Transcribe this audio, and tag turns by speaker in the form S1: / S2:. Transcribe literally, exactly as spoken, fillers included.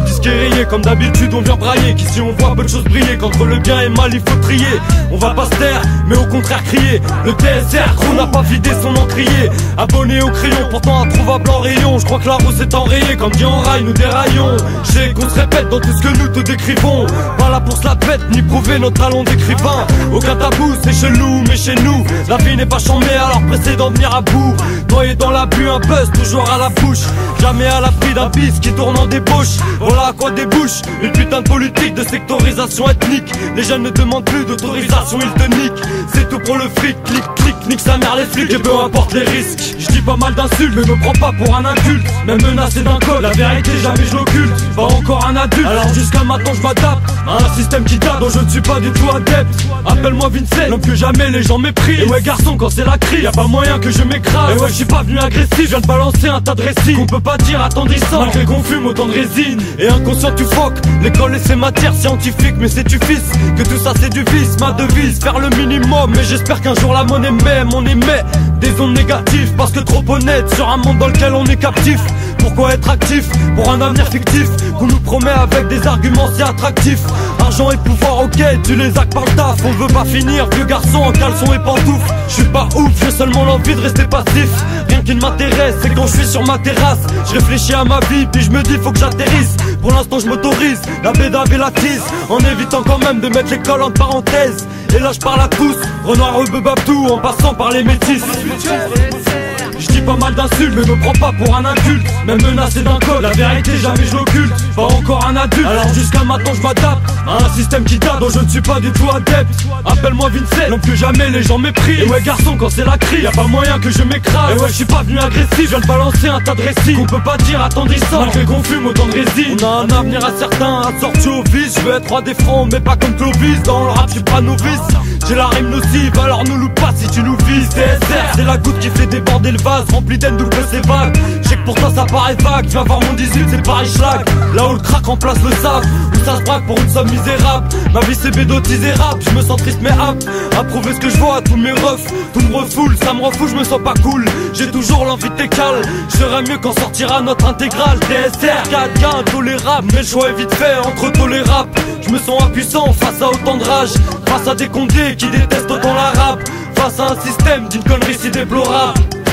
S1: disque est rayé, comme d'habitude on vient brailler. Qu'ici on voit peu de choses briller, qu'entre le bien et le mal il faut trier. On va pas se taire, mais au contraire crier. Le T S R, gros n'a pas vidé son encrier. Abonné au crayon, pourtant introuvable en rayon. Je crois que la roue s'est enrayée, comme dit en rail, nous déraillons. Je sais qu'on se répète dans tout ce que nous te décrivons. Pas là pour se la pète, ni prouver notre talent d'écrivain. Aucun tabou, c'est chelou, mais chez nous la vie n'est pas chambée, alors pressé d'en venir à bout. Noyé dans l'abus, un buzz toujours à la bouche. Jamais à l'abri d'un bis qui tourne en débauche. Voilà à quoi débouche une putain de politique de sectorisation ethnique. Les jeunes ne demandent plus d'autorisation, ils te niquent. C'est tout pour le fric, clic, clic, nique sa mère les flics. Et peu importe les risques, je dis pas mal d'insultes, mais me prends pas pour un inculte. Même menacé d'un code, la vérité jamais je l'occulte. Pas encore un adulte, alors jusqu'à maintenant je m'adapte à un système qui date, dont je ne suis pas du tout adepte. Appelle-moi Vincent, l'homme que jamais les gens méprisent. Et ouais garçon, quand c'est la crise, y'a pas moyen que je m'écrase. Et ouais je suis pas venu agressif, je viens de balancer un tas de récits qu'on peut pas dire attendrissant, malgré qu'on fume autant de résine. Et inconscient tu foques, l'école et ses matières scientifiques. Mais c'est tu fils, que tout ça c'est du vice. Ma devise, faire le minimum. Mais j'espère qu'un jour la monnaie même, on émet des ondes négatives. Parce que trop honnête sur un monde dans lequel on est captif. Pourquoi être actif pour un avenir fictif qu'on nous promet avec des arguments si attractifs? Argent et pouvoir, ok, tu les as par le taf. On veut pas finir, vieux garçon en caleçon et pantoufles. Je suis pas ouf, j'ai seulement l'envie de rester passif. Rien qui ne m'intéresse, c'est quand je suis sur ma terrasse. Je réfléchis à ma vie, puis je me dis faut que j'atterrisse. Pour l'instant je m'autorise, la bédave et la tise, en évitant quand même de mettre l'école en parenthèse. Et là je parle à tous, Renoir, Rebeu, Babtou, en passant par les métis. Je dis pas mal d'insultes, mais me prends pas pour un inculte. Même menacé d'un code, la vérité jamais je l'occulte. Pas encore un adulte, alors jusqu'à maintenant je m'adapte à un système qui date, dont je ne suis pas du tout adepte. Appelle-moi Vincent, l'homme que jamais les gens méprisent. Et ouais garçon, quand c'est la crise, y'a pas moyen que je m'écrase. Et ouais je suis pas venu agressif, je viens de balancer un tas de récits qu'on peut pas dire attendrissant, malgré qu'on fume autant de résine. On a un avenir incertain, assorti au vice. Je veux être roi des francs, mais pas comme Clovis. Dans le rap je suis pas novice, j'ai la rime nocive, alors nous loupe pas si tu nous vises. T S R, c'est la goutte qui fait déborder le vase, rempli d'aine double c'est vague. Je sais que pour toi ça paraît vague, viens voir mon dix-huit c'est Paris Schlag. Là où le crack remplace le sable, où ça se braque pour une somme misérable. Ma vie c'est bédotisé rap, je me sens triste mais apte à prouver ce que je vois à tous mes refs. Tout me refoule, ça me refoule, je me sens pas cool. J'ai toujours l'envie de t'écaler, je serais mieux quand sortira notre intégrale. T S R, quatre gars intolérable, mais le choix est vite fait entre tolérable. Je me sens impuissant face à autant de rage, face à des condés qui détestent autant la rap, face à un système d'une connerie si déplorable.